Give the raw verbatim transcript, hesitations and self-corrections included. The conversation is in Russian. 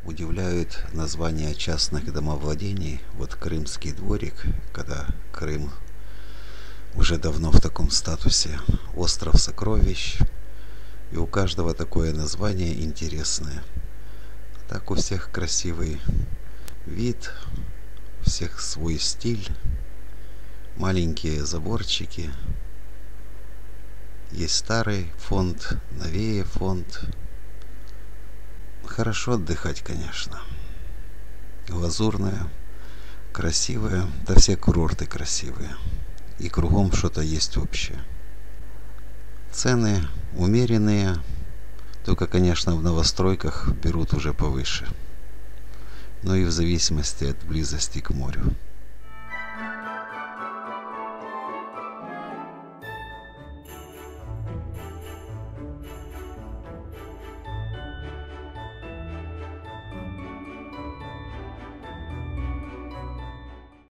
Удивляют названия частных домовладений. Вот Крымский дворик, когда Крым уже давно в таком статусе, остров сокровищ, и у каждого такое название интересное. Так у всех красивый вид, у всех свой стиль, маленькие заборчики. Есть старый фонд, новее фонд. Хорошо отдыхать, конечно. Лазурная, красивая, да все курорты красивые. И кругом что-то есть общее. Цены умеренные, только, конечно, в новостройках берут уже повыше. Но и в зависимости от близости к морю.